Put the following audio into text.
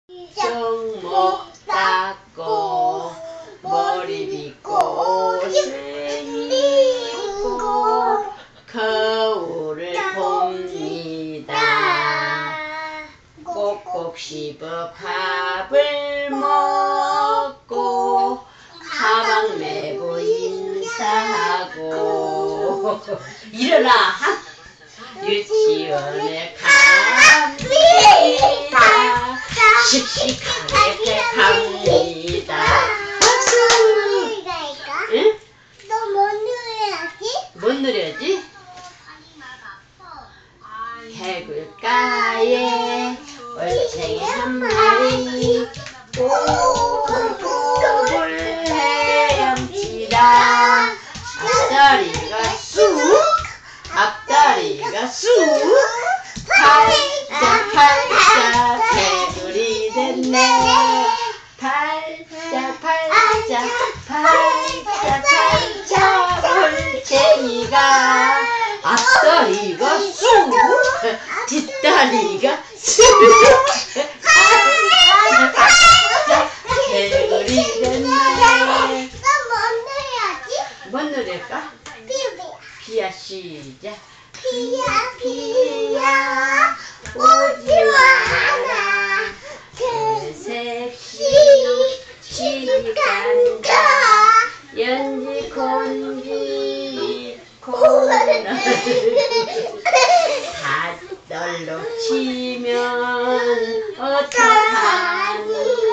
손목 닦고 머리 빗고 옷을 입고 거울을 봅니다. 꼭꼭 씹어 밥을 먹고 가방 메고 인사하고 일어나! 유치원에 갑니다. 씩씩하게 갑니다. 응? 너 뭐 누려야지? 뭔 노래지? 개굴가에 올챙이 한 마리 꼬불꼬불 헤엄치다. 앞다리가 쑥 앞다리가 쑥 팔자 팔자 개구리 됐네. 팔자 팔자 팔자 팔자 올챙이가 앞다리가 쑥 뒷다리가 쑥 팔자 개구리 됐네. 뭔 노래일까? 비야 시작. 비야 비야 오지 마라 새색시 간다. 연지 곤지 콩나물 닷떨로 치면 어떡하니.